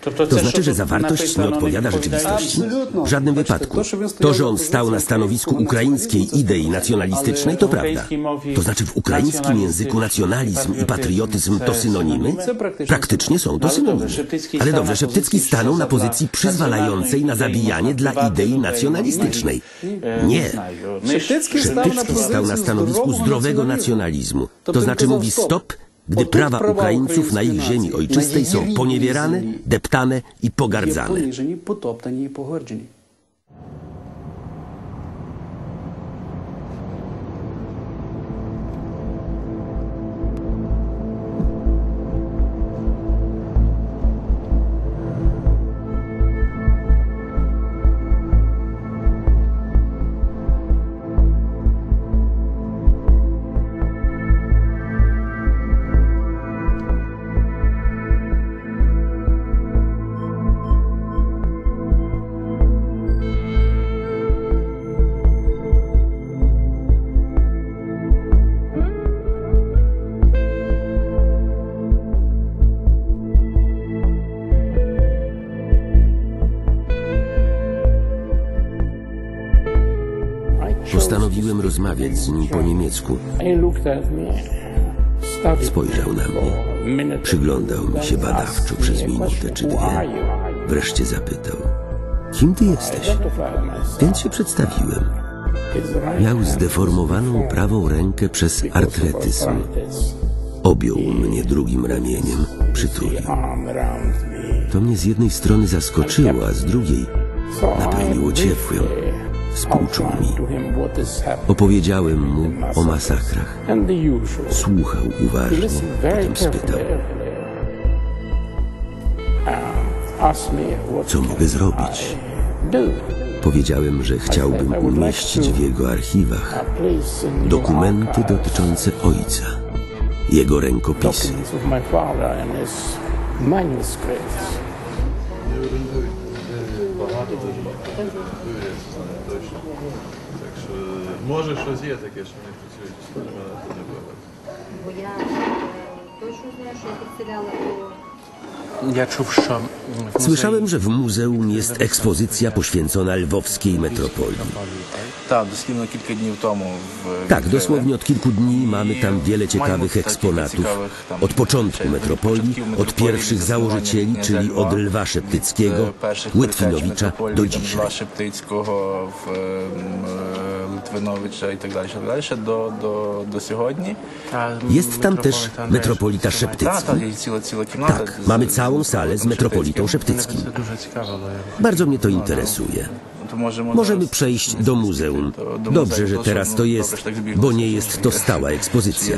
To znaczy, że zawartość nie odpowiada rzeczywistości? W żadnym wypadku. To, że on stał na stanowisku ukraińskiej idei nacjonalistycznej, to prawda. To znaczy w ukraińskim języku nacjonalizm i patriotyzm to synonimy? Praktycznie są to synonimy. Ale dobrze, Szeptycki stanął na pozycji przyzwalającej na zabijanie dla idei nacjonalistycznej. Nie. Szeptycki stał na stanowisku zdrowego nacjonalizmu. To znaczy mówi stop, gdy prawa Ukraińców na ich ziemi ojczystej są poniewierane, deptane i pogardzane. Postanowiłem rozmawiać z nim po niemiecku. Spojrzał na mnie. Przyglądał mi się badawczo przez minutę czy dwie. Wreszcie zapytał: kim ty jesteś? Więc się przedstawiłem. Miał zdeformowaną prawą rękę przez artretyzm. Objął mnie drugim ramieniem, przytulił. To mnie z jednej strony zaskoczyło, a z drugiej napełniło ciepłem. Współczuł mi. Opowiedziałem mu o masakrach. Słuchał uważnie, potem spytał: co mogę zrobić? Powiedziałem, że chciałbym umieścić w jego archiwach dokumenty dotyczące ojca, jego rękopisy. Може, щось є таке, що не працює, що не було. Бо я точно знаю, що я підселяла до... Słyszałem, że w muzeum jest ekspozycja poświęcona lwowskiej metropolii. Tak, dosłownie od kilku dni mamy tam wiele ciekawych eksponatów. Od początku metropolii, od pierwszych założycieli, czyli od Lwa Szeptyckiego, Łitwinowicza do dzisiaj. Jest tam też metropolita Szeptycki. Tak, mamy całą salę z metropolitą Szeptyckim. Bardzo mnie to interesuje. Możemy przejść do muzeum. Dobrze, że teraz to jest, bo nie jest to stała ekspozycja.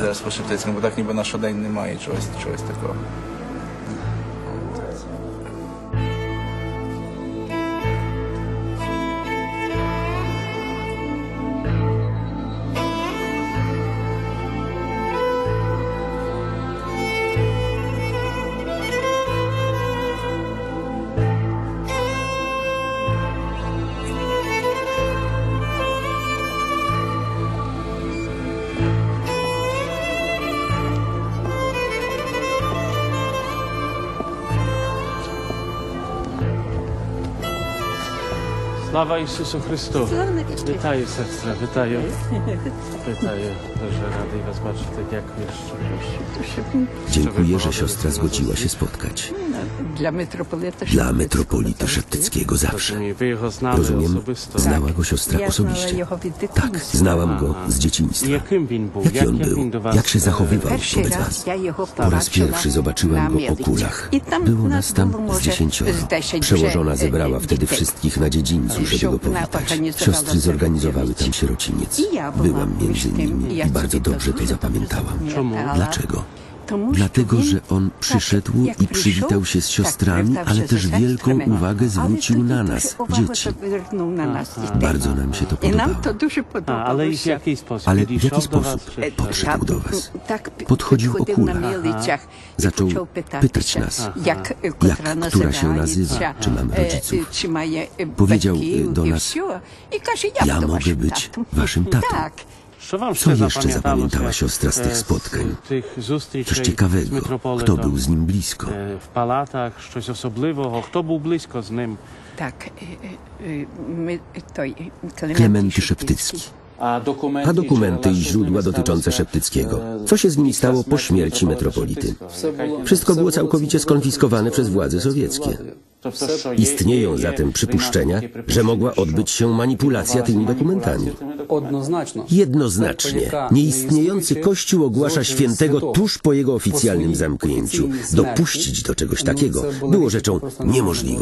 Слава Ісусу Христу! Вітаю, сестра, вітаю. Вітаю, дуже радий was бачити. Дякую, що Dziękuję, że siostra zgodziła się spotkać. Dla metropolity Szeptyckiego zawsze. Rozumiem, znała go siostra osobiście. Tak, znałam go z dzieciństwa. Jaki on był? Jak się zachowywał wobec was? Po raz pierwszy zobaczyłam go po kulach. Było nas tam z 10. Przełożona zebrała wtedy wszystkich na dziedzińcu, żeby go powitać. Siostry zorganizowały tam sierociniec. Byłam między nimi i bardzo dobrze to zapamiętałam. Dlaczego? Dlatego, że on przyszedł i przywitał się z siostrami, ale też wielką uwagę zwrócił na nas, dzieci. Bardzo nam się to podobało. Ale w jaki sposób? Ale w jaki sposób podszedł do was? Podchodził o kulach. Zaczął pytać nas, jak która się nazywa, czy mamy rodziców. Powiedział do nas: ja mogę być waszym tatą. Co jeszcze zapamiętała siostra z tych spotkań? Coś ciekawego. Kto był z nim blisko? W palatach, coś osobliwego. Kto był blisko z nim? Tak, Klementy Szeptycki. A dokumenty i źródła dotyczące Szeptyckiego? Co się z nimi stało po śmierci metropolity? Wszystko było całkowicie skonfiskowane przez władze sowieckie. Istnieją zatem przypuszczenia, że mogła odbyć się manipulacja tymi dokumentami. Jednoznacznie nieistniejący Kościół ogłasza świętego tuż po jego oficjalnym zamknięciu. Dopuścić do czegoś takiego było rzeczą niemożliwą.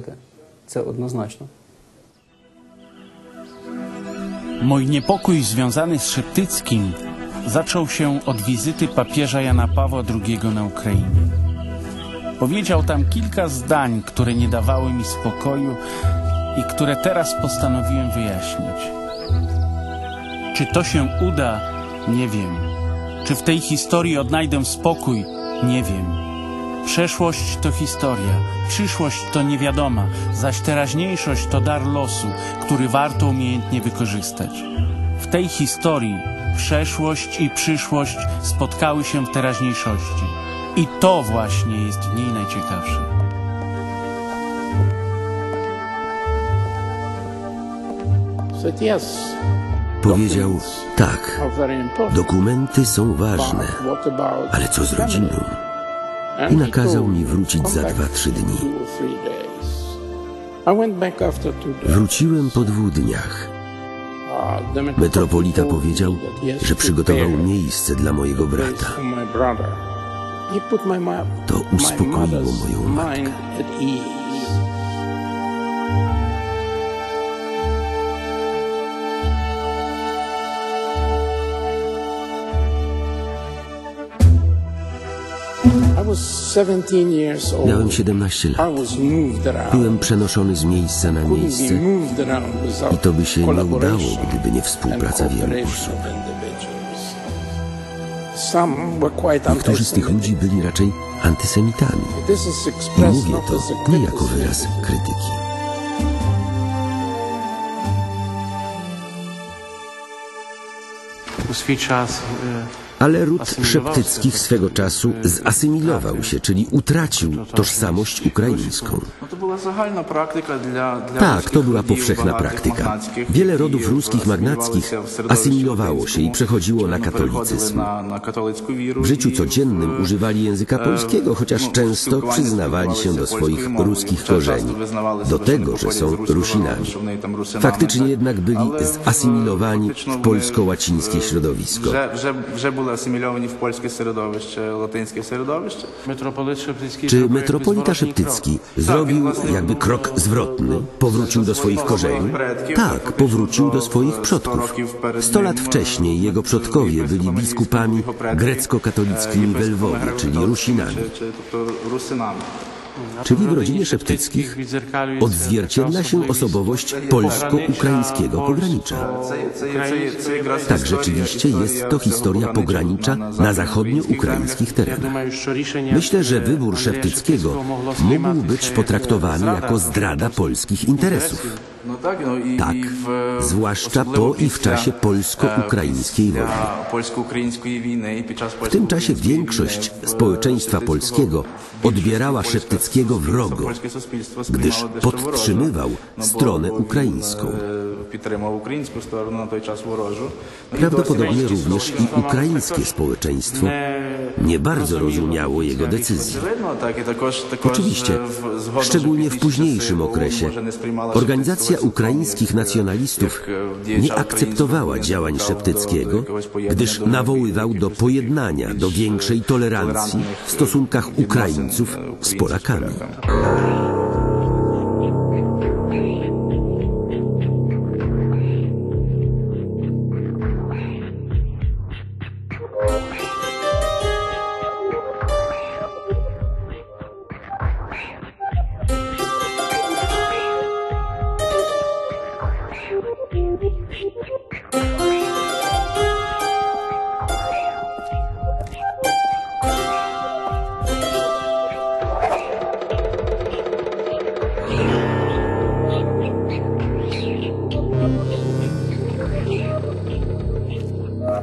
Mój niepokój związany z Szeptyckim zaczął się od wizyty papieża Jana Pawła II na Ukrainie. Powiedział tam kilka zdań, które nie dawały mi spokoju i które teraz postanowiłem wyjaśnić. Czy to się uda? Nie wiem. Czy w tej historii odnajdę spokój? Nie wiem. Przeszłość to historia, przyszłość to niewiadoma, zaś teraźniejszość to dar losu, który warto umiejętnie wykorzystać. W tej historii przeszłość i przyszłość spotkały się w teraźniejszości. I to właśnie jest w niej najciekawsze. Powiedział, tak, dokumenty są ważne, ale co z rodziną? I nakazał mi wrócić za 2-3 dni. Wróciłem po 2 dniach. Metropolita powiedział, że przygotował miejsce dla mojego brata. To uspokoiło moją matkę. Miałem 17 lat. Byłem przenoszony z miejsca na miejsce i to by się nie udało, gdyby nie współpraca wielu osób. Niektórzy z tych ludzi byli raczej antysemitami. I mówię to nie jako wyraz krytyki. Swój czas... Ale ród Szeptyckich swego czasu zasymilował się, czyli utracił tożsamość ukraińską. Tak, to była powszechna praktyka. Wiele rodów ruskich magnackich asymilowało się i przechodziło na katolicyzm. W życiu codziennym używali języka polskiego, chociaż często przyznawali się do swoich ruskich korzeni, do tego, że są Rusinami. Faktycznie jednak byli zasymilowani w polsko-łacińskie środowisko. Asymilowani w polskie środowisko, łatyńskie środowisko? Czy metropolita Szeptycki zrobił jakby krok zwrotny? Powrócił do swoich korzeni? Tak, powrócił do swoich przodków. 100 lat wcześniej jego przodkowie byli biskupami grecko-katolickimi w Lwowie, czyli Rusinami. Czyli w rodzinie Szeptyckich odzwierciedla się osobowość polsko-ukraińskiego pogranicza. Tak, rzeczywiście jest to historia pogranicza na zachodnio-ukraińskich terenach. Myślę, że wybór Szeptyckiego mógł być potraktowany jako zdrada polskich interesów. Tak, zwłaszcza po i w czasie polsko-ukraińskiej wojny. W tym czasie większość społeczeństwa polskiego odbierała Szeptyckiego wrogo, gdyż podtrzymywał stronę ukraińską. Prawdopodobnie również i ukraińskie społeczeństwo nie bardzo rozumiało jego decyzji. Oczywiście, szczególnie w późniejszym okresie, organizacja ukraińskich nacjonalistów nie akceptowała działań Szeptyckiego, gdyż nawoływał do pojednania, do większej tolerancji w stosunkach Ukraińców z Polakami.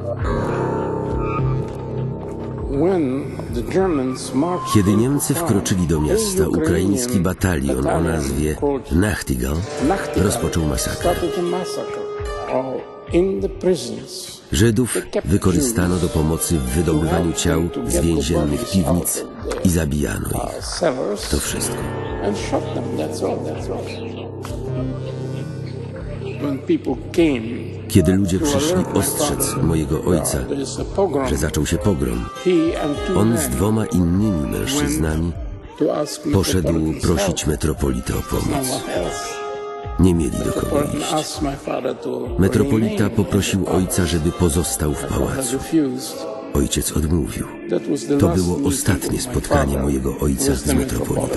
Kiedy Niemcy wkroczyli do miasta, ukraiński batalion o nazwie Nachtigall rozpoczął masakrę. Żydów wykorzystano do pomocy w wydobywaniu ciał z więziennych piwnic i zabijano ich. To wszystko. Kiedy ludzie przyszli ostrzec mojego ojca, że zaczął się pogrom, on z 2 innymi mężczyznami poszedł prosić metropolitę o pomoc. Nie mieli do kogo iść. Metropolita poprosił ojca, żeby pozostał w pałacu. Ojciec odmówił. To było ostatnie spotkanie mojego ojca z metropolitą.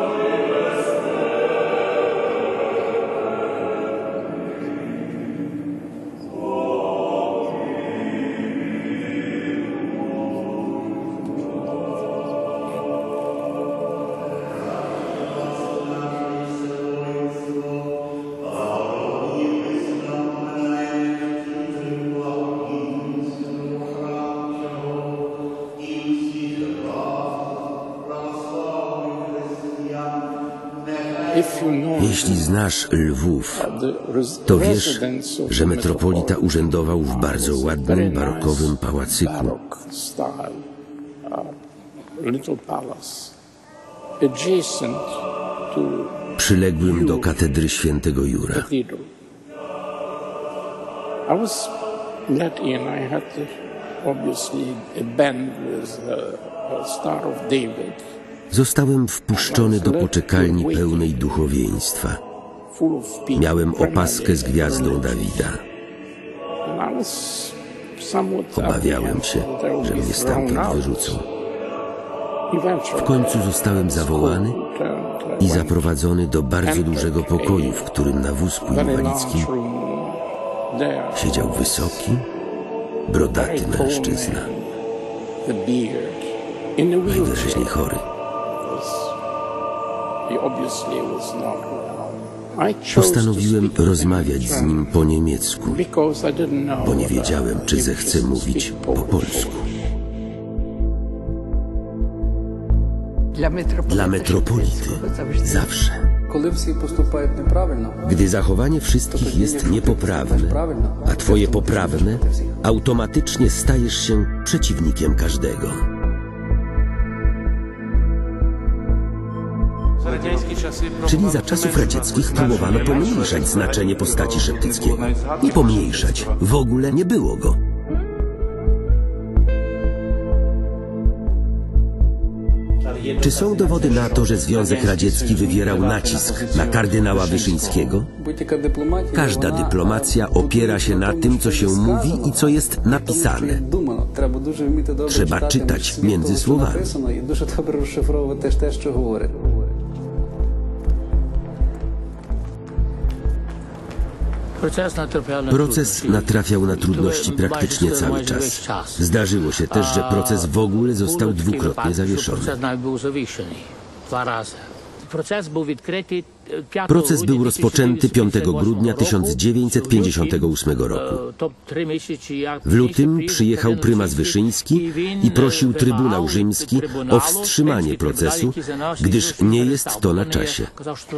Jeśli znasz Lwów, to wiesz, że metropolita urzędował w bardzo ładnym, barokowym pałacyku, przyległym do katedry świętego Jura. Zostałem wpuszczony do poczekalni pełnej duchowieństwa. Miałem opaskę z gwiazdą Dawida. Obawiałem się, że mnie stamtąd wyrzucą. W końcu zostałem zawołany i zaprowadzony do bardzo dużego pokoju, w którym na wózku inwalidzkim siedział wysoki, brodaty mężczyzna. Najwyraźniej chory. Postanowiłem rozmawiać z nim po niemiecku, bo nie wiedziałem, czy zechce mówić po polsku. Dla metropolity zawsze. Gdy zachowanie wszystkich jest niepoprawne, a twoje poprawne, automatycznie stajesz się przeciwnikiem każdego. Czyli za czasów radzieckich próbowano pomniejszać znaczenie postaci Szeptyckiego. Nie pomniejszać, w ogóle nie było go. Czy są dowody na to, że Związek Radziecki wywierał nacisk na kardynała Wyszyńskiego? Każda dyplomacja opiera się na tym, co się mówi i co jest napisane. Trzeba czytać między słowami. Proces natrafiał na trudności praktycznie cały czas. Zdarzyło się też, że proces w ogóle został dwukrotnie zawieszony. Proces był rozpoczęty 5 grudnia 1958 roku. W lutym przyjechał prymas Wyszyński i prosił Trybunał Rzymski o wstrzymanie procesu, gdyż nie jest to na czasie.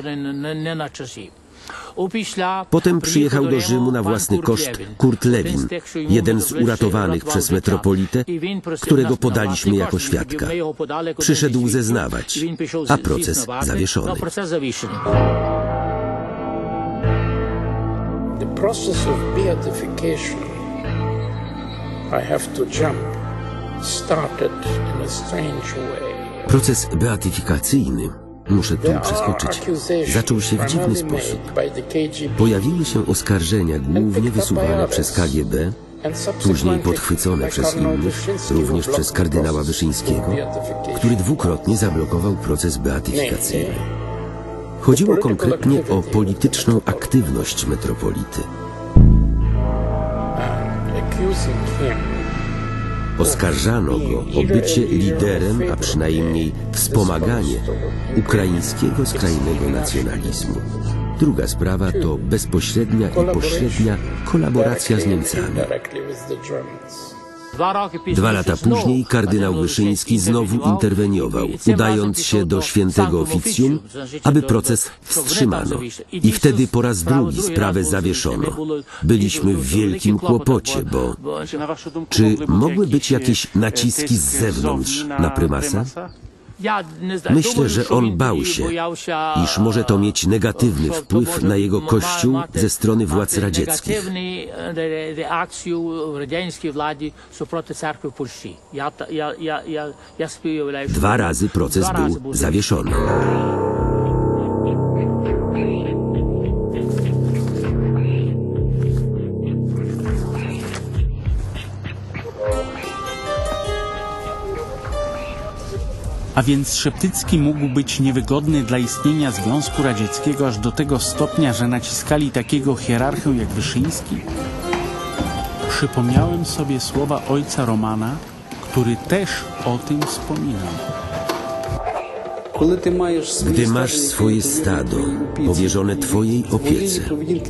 Potem przyjechał do Rzymu na własny koszt Kurt Lewin, jeden z uratowanych przez metropolitę, którego podaliśmy jako świadka. Przyszedł zeznawać, a proces zawieszony. Proces beatyfikacyjny, muszę tu przeskoczyć, zaczął się w dziwny sposób. Pojawiły się oskarżenia głównie wysuwane przez KGB, później podchwycone przez innych, również przez kardynała Wyszyńskiego, który dwukrotnie zablokował proces beatyfikacyjny. Chodziło konkretnie o polityczną aktywność metropolity. Oskarżano go o bycie liderem, a przynajmniej wspomaganie ukraińskiego skrajnego nacjonalizmu. Druga sprawa to bezpośrednia i pośrednia kolaboracja z Niemcami. 2 lata później kardynał Wyszyński znowu interweniował, udając się do świętego oficjum, aby proces wstrzymano. I wtedy po raz drugi sprawę zawieszono. Byliśmy w wielkim kłopocie, bo czy mogły być jakieś naciski z zewnątrz na prymasa? Myślę, że on bał się, iż może to mieć negatywny wpływ na jego kościół ze strony władz radzieckich. 2 razy proces był zawieszony. A więc Szeptycki mógł być niewygodny dla istnienia Związku Radzieckiego aż do tego stopnia, że naciskali takiego hierarchę jak Wyszyński? Przypomniałem sobie słowa ojca Romana, który też o tym wspominał. Gdy masz swoje stado powierzone Twojej opiece,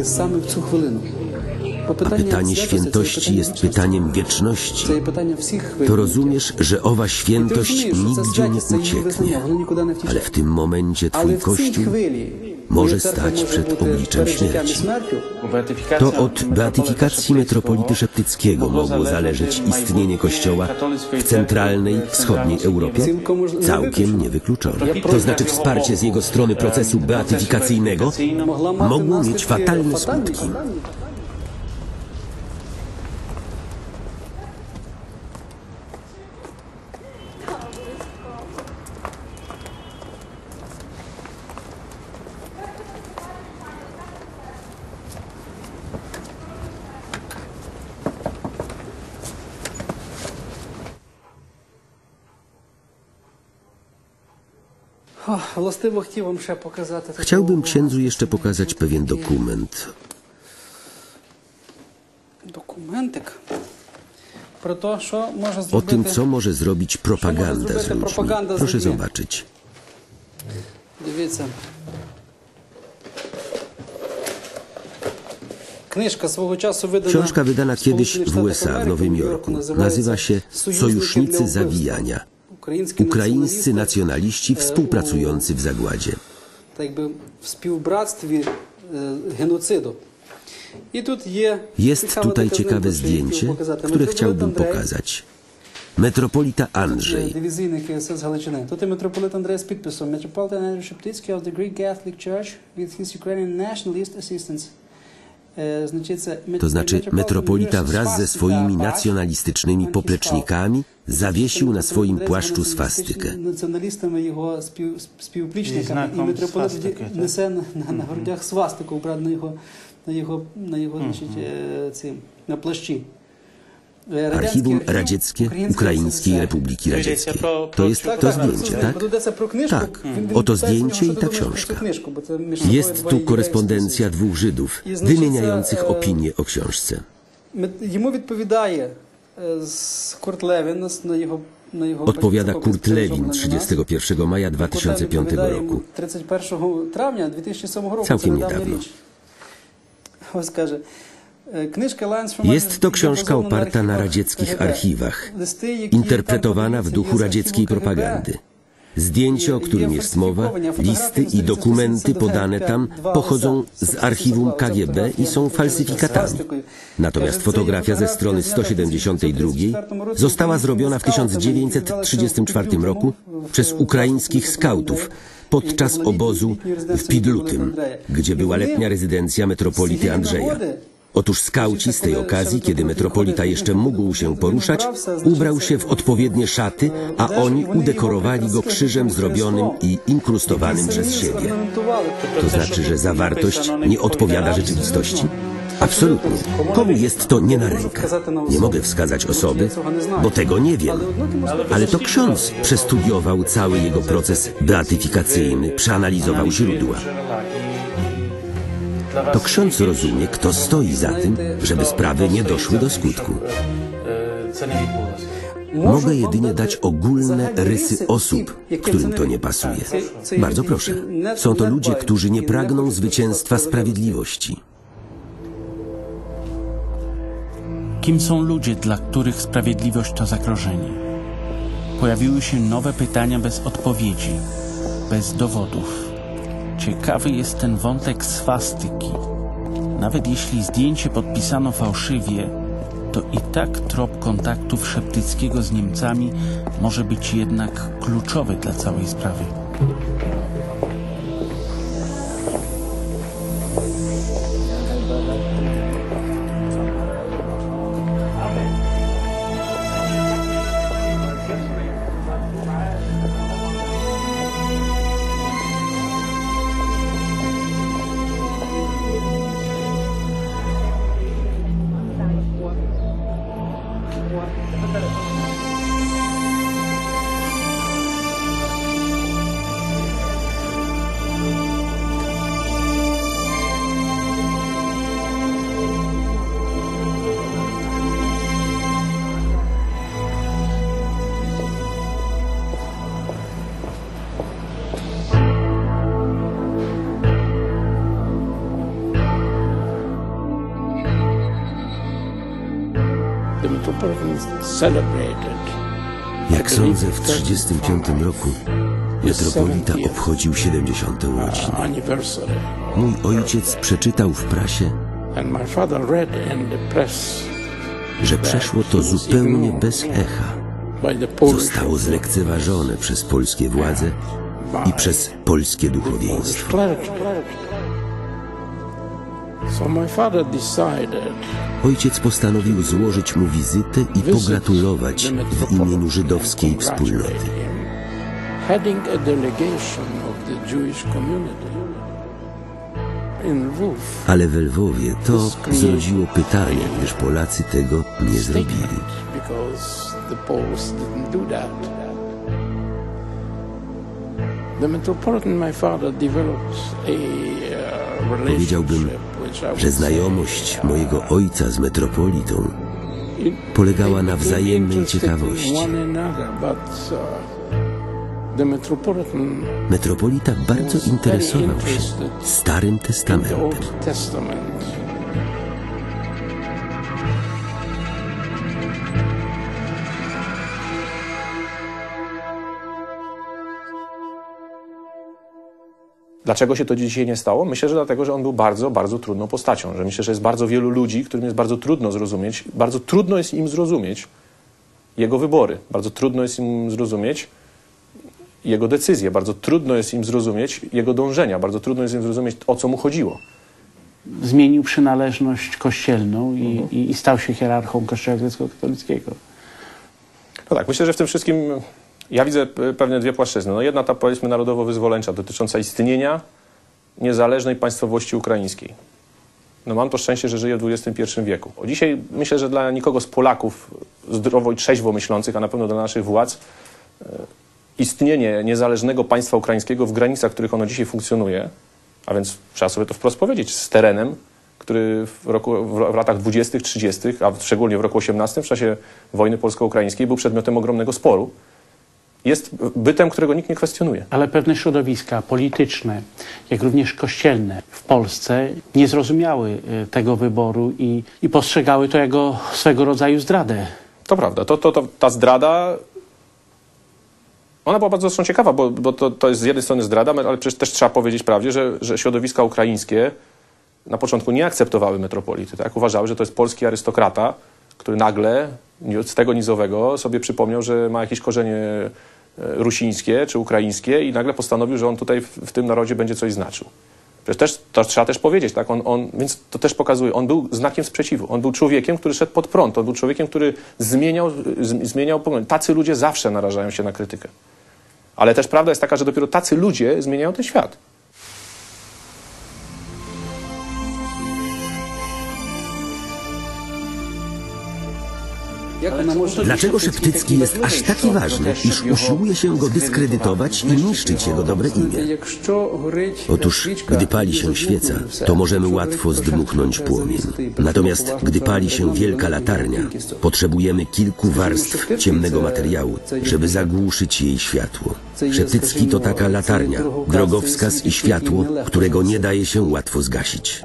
a pytanie świętości jest pytaniem wieczności, to rozumiesz, że owa świętość nigdzie nie ucieknie, ale w tym momencie Twój Kościół może stać przed obliczem śmierci. To od beatyfikacji metropolity Szeptyckiego mogło zależeć istnienie Kościoła w centralnej, wschodniej Europie? Całkiem niewykluczone. To znaczy wsparcie z jego strony procesu beatyfikacyjnego mogło mieć fatalne skutki. Chciałbym księdzu jeszcze pokazać pewien dokument. O tym, co może zrobić propaganda z ludźmi. Proszę zobaczyć. Książka wydana kiedyś w USA, w Nowym Jorku. Nazywa się Sojusznicy Zabijania. Ukraińscy nacjonaliści współpracujący w zagładzie. Jest tutaj ciekawe zdjęcie, które chciałbym pokazać. Metropolita Andrzej. Tutaj metropolita Andrzej z podpisem. Metropolitan Andrzej Szeptycki of the Greek Catholic Church with his Ukrainian nationalist assistance. To znaczy metropolita wraz ze swoimi nacjonalistycznymi poplecznikami zawiesił na swoim płaszczu swastykę. I metropolita nese na грудях свастику, обрано na płaszczy. Archiwum Radzieckie Ukraińskiej Republiki Radzieckiej. To jest to zdjęcie, tak? Tak. Oto zdjęcie i ta książka. Jest tu korespondencja 2 Żydów, wymieniających opinie o książce. Odpowiada Kurt Lewin 31 maja 2005 roku. Całkiem niedawno. Jest to książka oparta na radzieckich archiwach, interpretowana w duchu radzieckiej propagandy. Zdjęcie, o którym jest mowa, listy i dokumenty podane tam pochodzą z archiwum KGB i są falsyfikatami. Natomiast fotografia ze strony 172 została zrobiona w 1934 roku przez ukraińskich skautów podczas obozu w Pidlutym, gdzie była letnia rezydencja metropolity Andrzeja. Otóż skauci z tej okazji, kiedy metropolita jeszcze mógł się poruszać, ubrał się w odpowiednie szaty, a oni udekorowali go krzyżem zrobionym i inkrustowanym przez siebie. To znaczy, że zawartość nie odpowiada rzeczywistości? Absolutnie. Komu jest to nie na rękę? Nie mogę wskazać osoby, bo tego nie wiem. Ale to ksiądz przestudiował cały jego proces beatyfikacyjny, przeanalizował źródła. To ksiądz rozumie, kto stoi za tym, żeby sprawy nie doszły do skutku. Mogę jedynie dać ogólne rysy osób, którym to nie pasuje. Bardzo proszę. Są to ludzie, którzy nie pragną zwycięstwa sprawiedliwości. Kim są ludzie, dla których sprawiedliwość to zagrożenie? Pojawiły się nowe pytania bez odpowiedzi, bez dowodów. Ciekawy jest ten wątek swastyki. Nawet jeśli zdjęcie podpisano fałszywie, to i tak trop kontaktów Szeptyckiego z Niemcami może być jednak kluczowy dla całej sprawy. Jak sądzę, w 1935 roku metropolita obchodził 70. urodziny. Mój ojciec przeczytał w prasie, że przeszło to zupełnie bez echa. Zostało zlekceważone przez polskie władze i przez polskie duchowieństwo. Ojciec postanowił złożyć mu wizytę i pogratulować w imieniu żydowskiej wspólnoty. Ale we Lwowie to zrodziło pytanie, gdyż Polacy tego nie zrobili. Powiedziałbym, że znajomość mojego ojca z metropolitą polegała na wzajemnej ciekawości. Metropolita bardzo interesował się Starym Testamentem. Dlaczego się to dzisiaj nie stało? Myślę, że dlatego, że on był bardzo, bardzo trudną postacią. Że myślę, że jest bardzo wielu ludzi, którym jest bardzo trudno zrozumieć, bardzo trudno jest im zrozumieć jego wybory, bardzo trudno jest im zrozumieć jego decyzje, bardzo trudno jest im zrozumieć jego dążenia, bardzo trudno jest im zrozumieć, o co mu chodziło. Zmienił przynależność kościelną i stał się hierarchą Kościoła grecko-katolickiego. No tak, myślę, że w tym wszystkim ja widzę pewne dwie płaszczyzny. No jedna ta, powiedzmy, narodowo-wyzwoleńcza, dotycząca istnienia niezależnej państwowości ukraińskiej. No mam to szczęście, że żyję w XXI wieku. Dzisiaj myślę, że dla nikogo z Polaków zdrowo i trzeźwo myślących, a na pewno dla naszych władz, istnienie niezależnego państwa ukraińskiego w granicach, w których ono dzisiaj funkcjonuje, a więc trzeba sobie to wprost powiedzieć, z terenem, który w latach 20., 30., a szczególnie w roku 18, w czasie wojny polsko-ukraińskiej, był przedmiotem ogromnego sporu, jest bytem, którego nikt nie kwestionuje. Ale pewne środowiska polityczne, jak również kościelne w Polsce nie zrozumiały tego wyboru i postrzegały to jako swego rodzaju zdradę. To prawda. Ta zdrada, ona była bardzo zresztą ciekawa, bo to jest z jednej strony zdrada, ale przecież też trzeba powiedzieć prawdzie, że środowiska ukraińskie na początku nie akceptowały metropolity. Tak? Uważały, że to jest polski arystokrata, który nagle z tego nizowego sobie przypomniał, że ma jakieś korzenie rusińskie czy ukraińskie i nagle postanowił, że on tutaj w tym narodzie będzie coś znaczył. Przecież to trzeba też powiedzieć, tak? Więc to też pokazuje, on był znakiem sprzeciwu. On był człowiekiem, który szedł pod prąd. On był człowiekiem, który zmieniał pogląd. Tacy ludzie zawsze narażają się na krytykę. Ale też prawda jest taka, że dopiero tacy ludzie zmieniają ten świat. Dlaczego Szeptycki jest aż taki ważny, iż usiłuje się go dyskredytować i niszczyć jego dobre imię? Otóż, gdy pali się świeca, to możemy łatwo zdmuchnąć płomień. Natomiast, gdy pali się wielka latarnia, potrzebujemy kilku warstw ciemnego materiału, żeby zagłuszyć jej światło. Szeptycki to taka latarnia, drogowskaz i światło, którego nie daje się łatwo zgasić.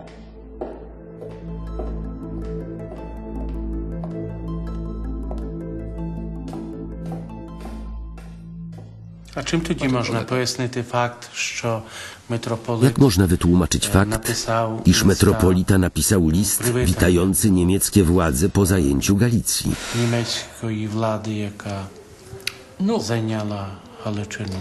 A czym тоді можна пояснити факт, що митрополит Jak można wytłumaczyć fakt, iż metropolita napisał list witający niemieckie władze po zajęciu Galicji? німецької влади, яка зайняла Галичину?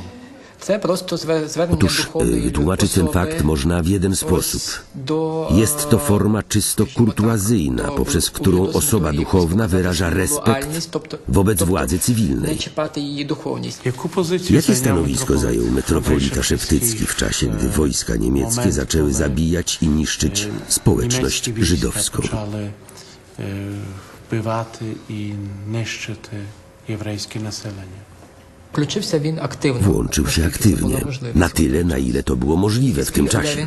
Otóż wytłumaczyć ten fakt można w jeden sposób. Jest to forma czysto kurtuazyjna, poprzez którą osoba duchowna wyraża respekt wobec władzy cywilnej. Jakie stanowisko zajął metropolita Szeptycki w czasie, gdy wojska niemieckie zaczęły zabijać i niszczyć społeczność żydowską? Вбивати і нищити єврейське населення. Włączył się aktywnie, na tyle, na ile to było możliwe w tym czasie.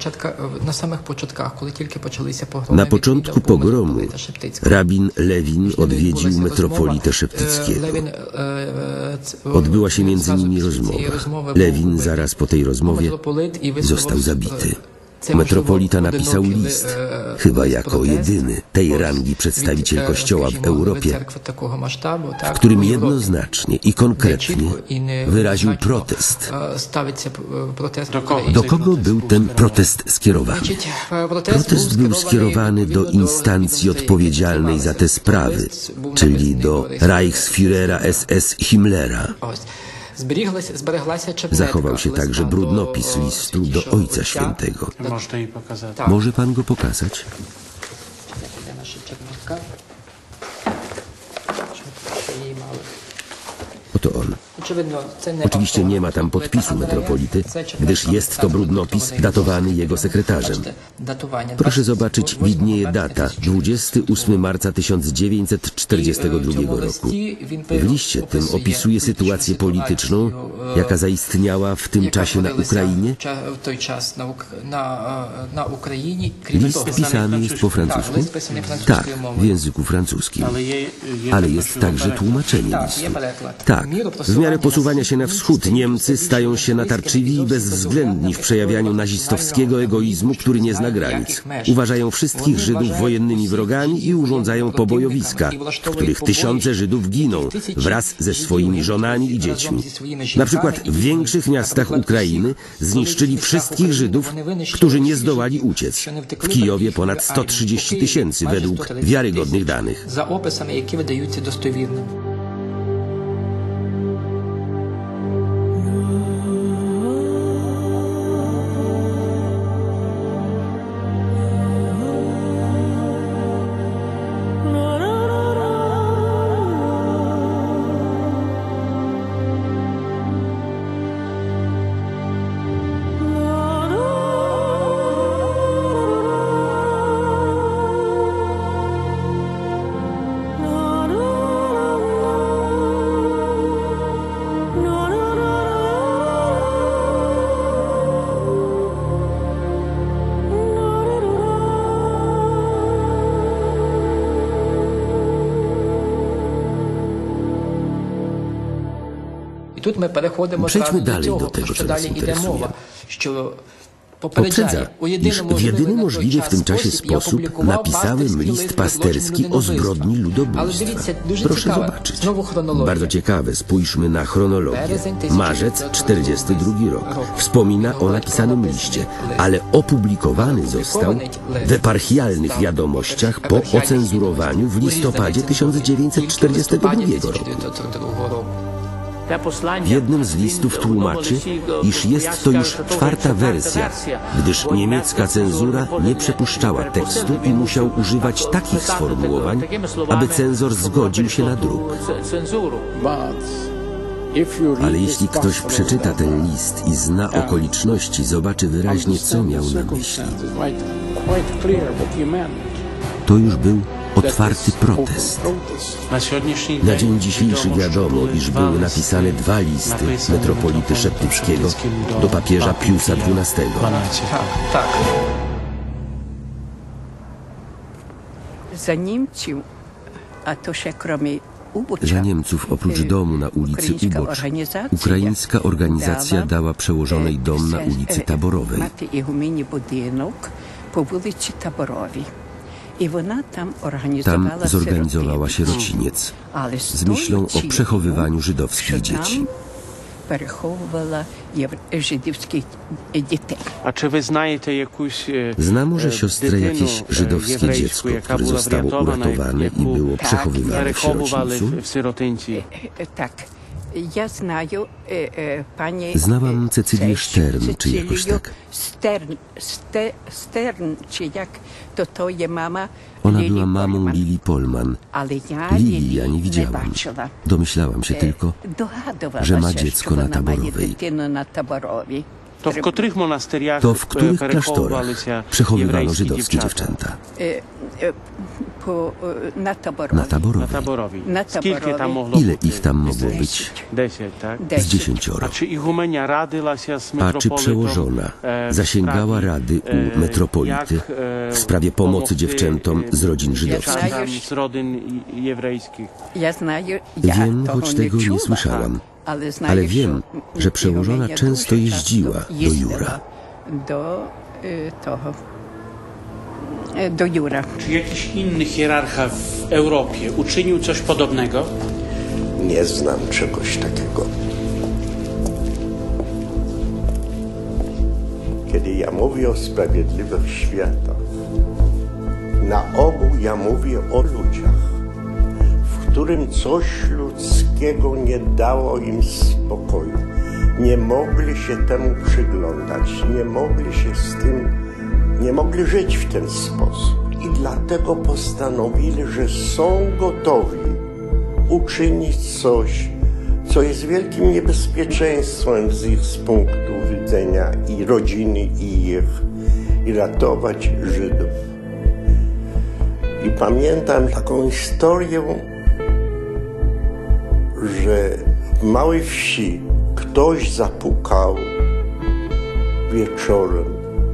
Na początku pogromu rabin Lewin odwiedził metropolitę Szeptyckiego. Odbyła się między nimi rozmowa. Lewin zaraz po tej rozmowie został zabity. Metropolita napisał list, chyba jako jedyny tej rangi przedstawiciel Kościoła w Europie, w którym jednoznacznie i konkretnie wyraził protest. Do kogo był ten protest skierowany? Protest był skierowany do instancji odpowiedzialnej za te sprawy, czyli do Reichsführera SS Himmlera. Zachował się także brudnopis listu do Ojca Świętego. Może pan go pokazać? Oto on. Oczywiście nie ma tam podpisu metropolity, gdyż jest to brudnopis datowany jego sekretarzem. Proszę zobaczyć, widnieje data 28 marca 1942 roku. W liście tym opisuje sytuację polityczną, jaka zaistniała w tym czasie na Ukrainie. List pisany jest po francusku? Tak, w języku francuskim. Ale jest także tłumaczenie listu. Tak, w miarę posuwania się na wschód Niemcy stają się natarczywi i bezwzględni w przejawianiu nazistowskiego egoizmu, który nie zna granic. Uważają wszystkich Żydów wojennymi wrogami i urządzają pobojowiska, w których tysiące Żydów giną wraz ze swoimi żonami i dziećmi. Na przykład w większych miastach Ukrainy zniszczyli wszystkich Żydów, którzy nie zdołali uciec. W Kijowie ponad 130 000 według wiarygodnych danych. Przejdźmy dalej do tego, co nas interesuje. Poprzedza, iż w jedyny możliwy w tym czasie sposób napisałem list pasterski o zbrodni ludobójstwa. Proszę zobaczyć. Bardzo ciekawe, spójrzmy na chronologię. Marzec 42 rok. Wspomina o napisanym liście, ale opublikowany został w eparchialnych wiadomościach po ocenzurowaniu w listopadzie 1942 roku. W jednym z listów tłumaczy, iż jest to już czwarta wersja, gdyż niemiecka cenzura nie przepuszczała tekstu i musiał używać takich sformułowań, aby cenzor zgodził się na druk. Ale jeśli ktoś przeczyta ten list i zna okoliczności, zobaczy wyraźnie, co miał na myśli. To już był otwarty protest. Na dzień dzisiejszy wiadomo, iż były napisane 2 listy metropolity Szeptyckiego do papieża Piusa XII. Tak. Za Niemców, a to się kromie Za Niemców oprócz domu na ulicy Ubocz, ukraińska organizacja dała przełożonej dom na ulicy Taborowej. Мати ігумені будинок по вулиці Таборовій. І вона там Tam zorganizowała się rociniec z myślą o przechowywaniu żydowskich dzieci. переховувала żydowskich дітей. A czy wy znajecie jakąś... Zna może siostrę jakieś żydowskie dziecko, które zostało uratowane i było przechowywane w sierocińcu? w sierocińcu. Tak. Ja znаю panie... Znałam Cecylię Stern, czy jakoś tak. Stern, czy jak to je mama Ona była mamą Lili Polman. Ale ja Lili ja nie widziałam. Domyślałam się tylko, że ma dziecko na Taborowej. To w których monasteriach To w których klasztorach przechowywano żydowskie dziewczęta? Na Taborowej. Skільки tam mogło Ile ich tam mogło być? 10, tak? Z 10. A czy igumenia radyła się z A metropolitą? czy przełożona zasięgała rady u metropolity w sprawie pomocy dziewczętom z rodzin żydowskich? Z rodzin jewrejskich. Wiem, choć tego nie słyszałam. Ale wiem, że przełożona często jeździła do Jura. Do Jura. Czy jakiś inny hierarcha w Europie uczynił coś podobnego? Nie znam czegoś takiego. Kiedy ja mówię o sprawiedliwych światach, na ogół ja mówię o ludziach, w którym coś ludzkiego nie dało im spokoju. Nie mogli się temu przyglądać, nie mogli żyć w ten sposób. I dlatego postanowili, że są gotowi uczynić coś, co jest wielkim niebezpieczeństwem z ich punktu widzenia i rodziny i ratować Żydów. I pamiętam taką historię, że w małej wsi ktoś zapukał wieczorem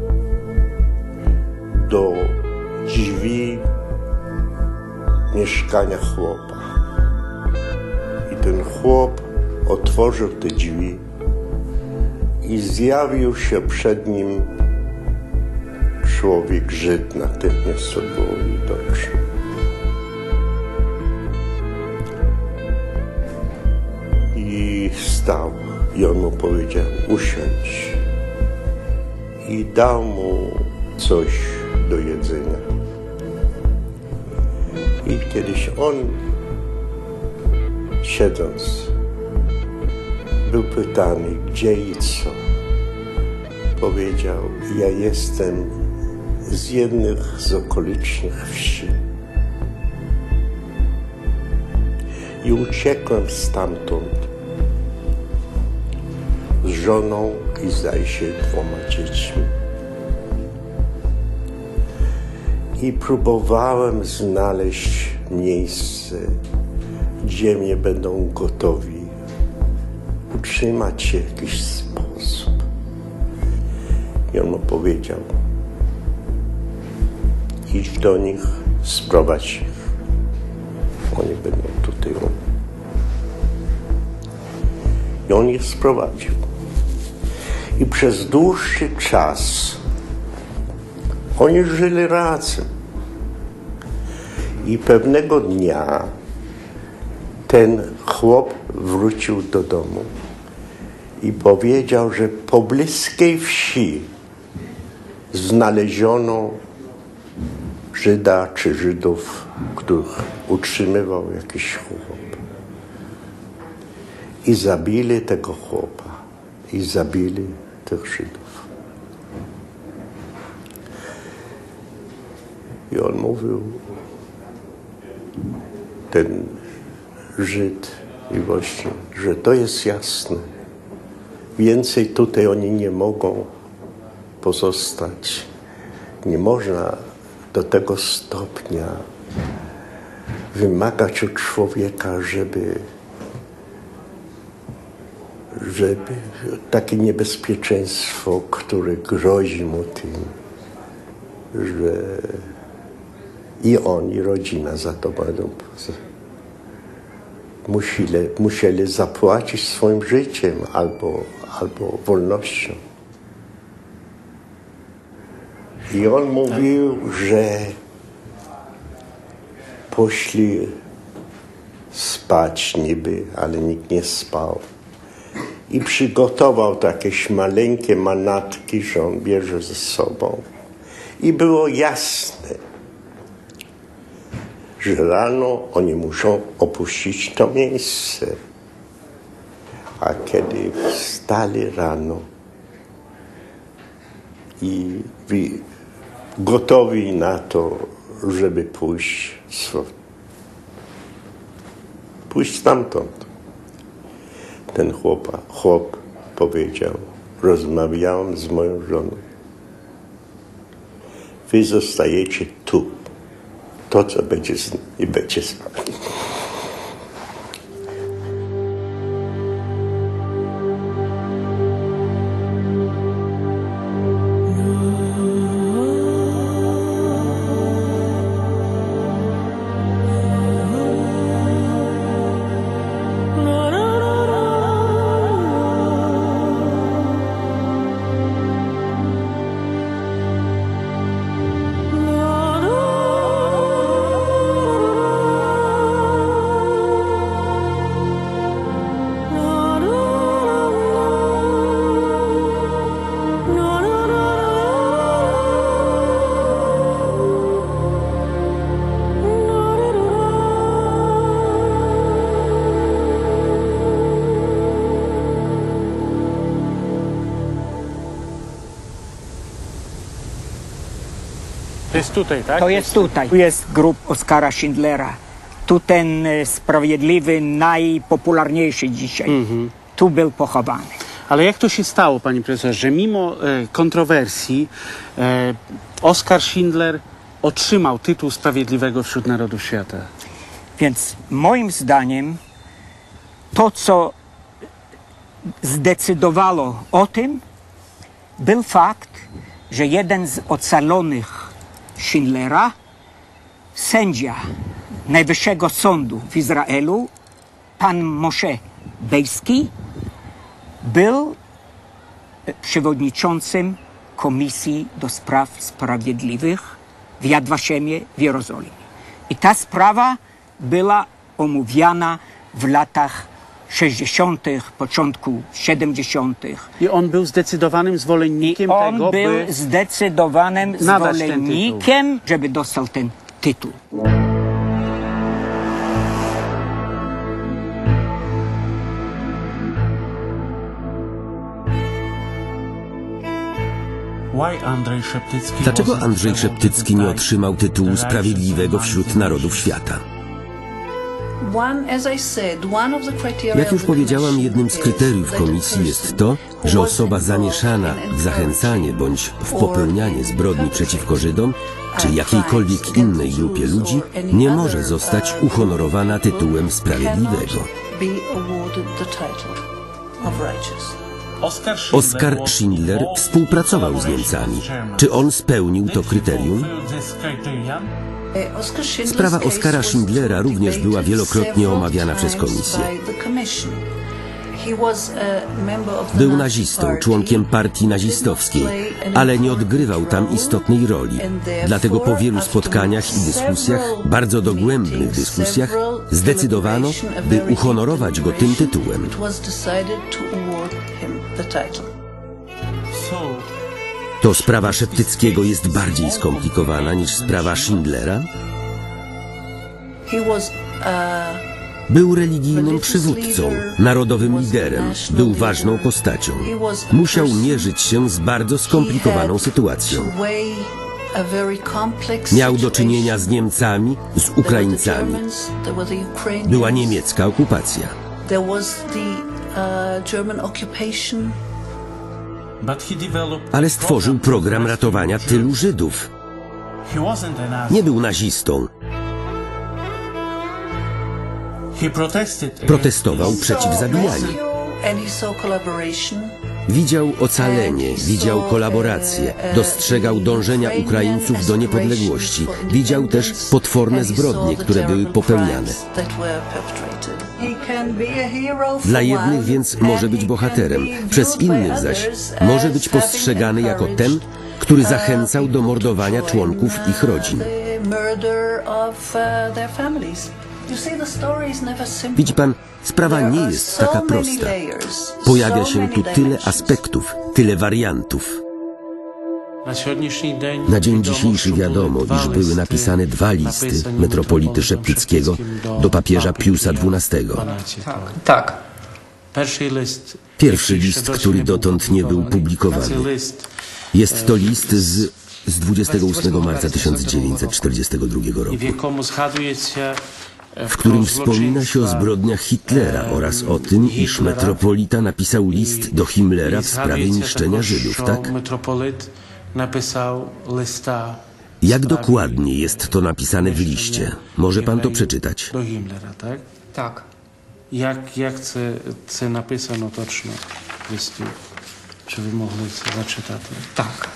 do drzwi mieszkania chłopa. I ten chłop otworzył te drzwi i zjawił się przed nim człowiek Żyd, natychmiast to było widoczne. I stał i on mu powiedział: usiądź. I dał mu coś do jedzenia. I kiedyś on, siedząc, był pytany, gdzie i co. Powiedział: ja jestem z jednych z okolicznych wsi. I uciekłem stamtąd z żoną i zdaje się 2 dziećmi. I próbowałem znaleźć miejsce, gdzie mnie będą gotowi utrzymać się w jakiś sposób. I on mu powiedział: idź do nich, sprowadź ich. Oni będą tutaj. I on ich sprowadził. I przez dłuższy czas oni żyli razem. I pewnego dnia ten chłop wrócił do domu i powiedział, że po bliskiej wsi znaleziono Żyda czy Żydów, których utrzymywał jakiś chłop. I zabili tego chłopa. I zabili tych Żydów. I on mówił, ten Żyd i właśnie, że to jest jasne. Więcej tutaj oni nie mogą pozostać. Nie można do tego stopnia wymagać od człowieka, żeby takie niebezpieczeństwo, które grozi mu tym, że i on, i rodzina za to będą musieli zapłacić swoim życiem albo wolnością. I on mówił, że poszli spać niby, ale nikt nie spał. I przygotował takie maleńkie manatki, że on bierze ze sobą. I było jasne, że rano oni muszą opuścić to miejsce. A kiedy wstali rano i gotowi na to, żeby pójść stamtąd, ten chłop powiedział, rozmawiałem z moją żoną. Wy zostajecie tu. To, co będzie z nimi, będzie z wami. To jest tutaj, tak? To jest tutaj. Tu jest grób Oskara Schindlera. Tu ten sprawiedliwy, najpopularniejszy dzisiaj. Tu był pochowany. Ale jak to się stało, panie profesorze, że mimo kontrowersji Oskar Schindler otrzymał tytuł Sprawiedliwego wśród Narodów Świata? Więc moim zdaniem to, co zdecydowało o tym, był fakt, że jeden z ocalonych Schindlera, sędzia Najwyższego Sądu w Izraelu, pan Moshe Bejski, był przewodniczącym Komisji do Spraw Sprawiedliwych w Yad Vashemie w Jerozolimie. I ta sprawa była omówiana w latach 60., początku 70. I on był zdecydowanym zwolennikiem tego, On był by zdecydowanym zwolennikiem, żeby dostał ten tytuł. Dlaczego Andrzej Szeptycki nie otrzymał tytułu Sprawiedliwego wśród Narodów Świata? Jak już powiedziałam, jednym z kryteriów komisji jest to, że osoba zamieszana w zachęcanie bądź w popełnianie zbrodni przeciwko Żydom czy jakiejkolwiek innej grupie ludzi nie może zostać uhonorowana tytułem Sprawiedliwego. Oskar Schindler współpracował z Niemcami. Czy on spełnił to kryterium? Sprawa Oskara Schindlera również była wielokrotnie omawiana przez komisję. Był nazistą, członkiem partii nazistowskiej, ale nie odgrywał tam istotnej roli. Dlatego po wielu spotkaniach i dyskusjach, bardzo dogłębnych dyskusjach, zdecydowano, by uhonorować go tym tytułem. To sprawa Szeptyckiego jest bardziej skomplikowana niż sprawa Schindlera? Był religijnym przywódcą, narodowym liderem, był ważną postacią. Musiał mierzyć się z bardzo skomplikowaną sytuacją. Miał do czynienia z Niemcami, z Ukraińcami. Była niemiecka okupacja. Ale stworzył program ratowania tylu Żydów. Nie był nazistą. Protestował przeciw zabijaniu. Widział ocalenie, widział kolaborację, dostrzegał dążenia Ukraińców do niepodległości, widział też potworne zbrodnie, które były popełniane. Dla jednych więc może być bohaterem, przez innych zaś może być postrzegany jako ten, który zachęcał do mordowania członków ich rodzin. Widzi pan, sprawa nie jest taka prosta. Pojawia się tu tyle aspektów, tyle wariantów. Na dzień dzisiejszy wiadomo, iż były napisane 2 listy metropolity Szeptyckiego do papieża Piusa XII. Tak. Pierwszy list, który dotąd nie był publikowany. Jest to list z 28 marca 1942 roku, w którym wspomina się o zbrodniach Hitlera oraz o tym, iż metropolita napisał list do Himmlera w sprawie niszczenia Żydów, tak? Jak dokładnie jest to napisane w liście? Może pan to przeczytać? Do Himmlera, tak? Tak. Jak це написано точно в листі? Чи ви могли це зачитати? Tak.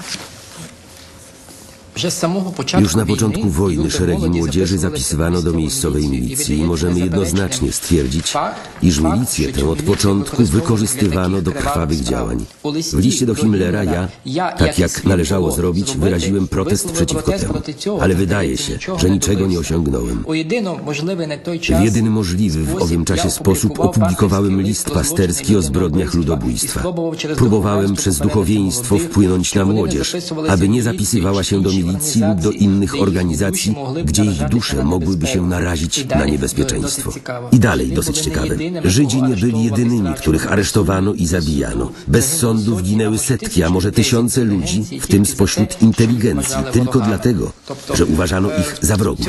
Już na początku wojny szeregi młodzieży zapisywano do miejscowej milicji i możemy jednoznacznie stwierdzić, iż milicję tę od początku wykorzystywano do krwawych działań. W liście do Himmlera ja, tak jak należało zrobić, wyraziłem protest przeciwko temu, ale wydaje się, że niczego nie osiągnąłem. W jedyny możliwy w owym czasie sposób opublikowałem list pasterski o zbrodniach ludobójstwa. Próbowałem przez duchowieństwo wpłynąć na młodzież, aby nie zapisywała się do milicji lub do innych organizacji, gdzie ich dusze mogłyby się narazić na niebezpieczeństwo. I dalej, dosyć ciekawe, Żydzi nie byli jedynymi, których aresztowano i zabijano. Bez sądów ginęły setki, a może tysiące ludzi, w tym spośród inteligencji, tylko dlatego, że uważano ich za wrogów.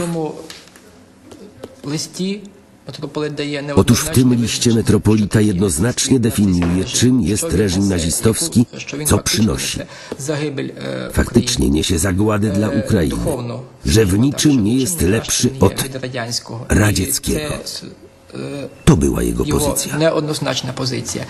Otóż w tym liście metropolita jednoznacznie definiuje, czym jest reżim nazistowski, co przynosi. Faktycznie niesie zagładę dla Ukrainy, że w niczym nie jest lepszy od radzieckiego. To była jego pozycja. Неоднозначна позиція.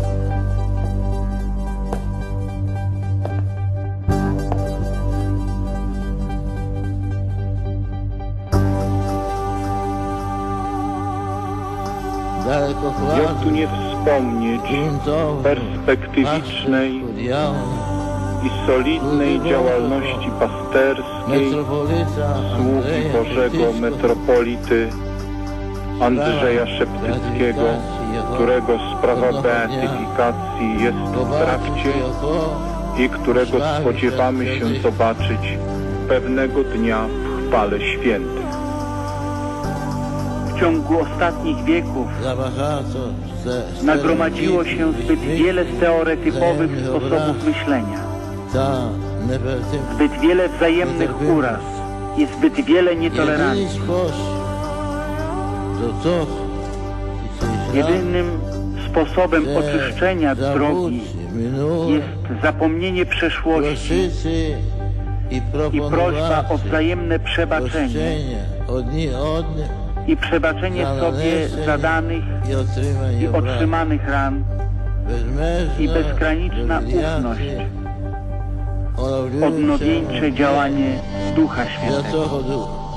Jak tu nie wspomnieć perspektywicznej i solidnej działalności pasterskiej sługi Bożego metropolity Andrzeja Szeptyckiego, którego sprawa beatyfikacji jest w trakcie i którego spodziewamy się zobaczyć pewnego dnia w chwale świętych. W ciągu ostatnich wieków nagromadziło się zbyt wiele stereotypowych sposobów myślenia, zbyt wiele wzajemnych uraz i zbyt wiele nietolerancji. Jedynym sposobem oczyszczenia drogi jest zapomnienie przeszłości i prośba o wzajemne przebaczenie i przebaczenie sobie zadanych i otrzymanych ran i bezgraniczna ufność, odnowieńcze działanie Ducha Świętego.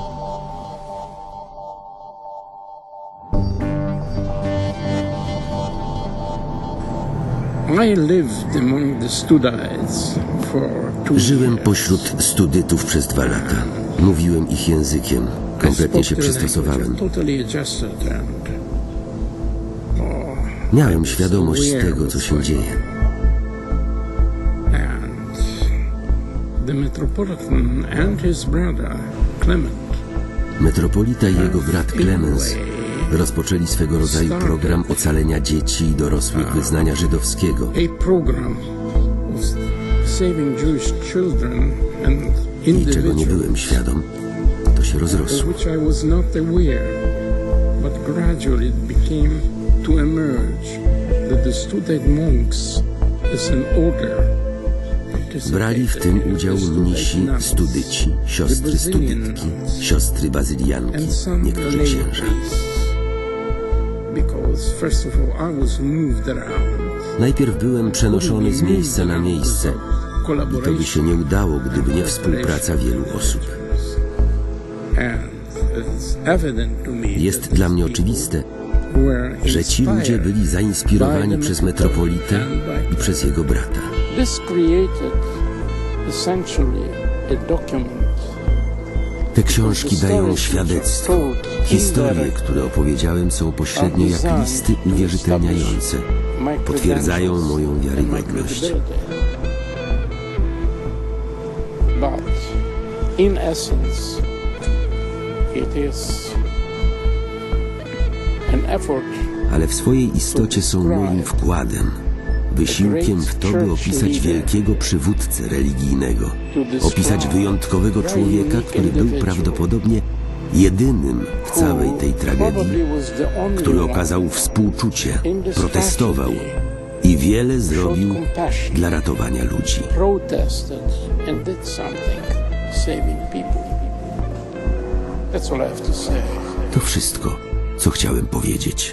Żyłem pośród studytów przez 2 lata. Mówiłem ich językiem. Kompletnie się przystosowałem. Miałem świadomość tego, co się dzieje. Metropolita i jego brat Clemens rozpoczęli swego rodzaju program ocalenia dzieci i dorosłych wyznania żydowskiego. I czego nie byłem świadom, to się rozrosło. Brali w tym udział mnisi studyci, siostry studytki, siostry bazylianki, niektórzy księża. Najpierw byłem przenoszony z miejsca na miejsce i to by się nie udało, gdyby nie współpraca wielu osób. Jest dla mnie oczywiste, że ci ludzie byli zainspirowani przez metropolitę i przez jego brata. Te książki dają świadectwo. Historie, które opowiedziałem, są pośrednio jak listy uwierzytelniające. Potwierdzają moją wiarygodność. Ale w swojej istocie są moim wkładem, wysiłkiem w to, by opisać wielkiego przywódcę religijnego, opisać wyjątkowego człowieka, który był prawdopodobnie jedynym w całej tej tragedii, który okazał współczucie, protestował i wiele zrobił dla ratowania ludzi. To wszystko, co chciałem powiedzieć.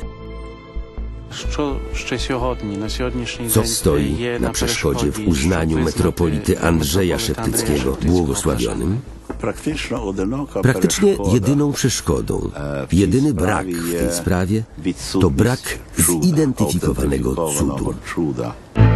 Co stoi na przeszkodzie w uznaniu metropolity Andrzeja Szeptyckiego błogosławionym? Praktycznie jedyną przeszkodą, jedyny brak w tej sprawie to brak zidentyfikowanego cudu.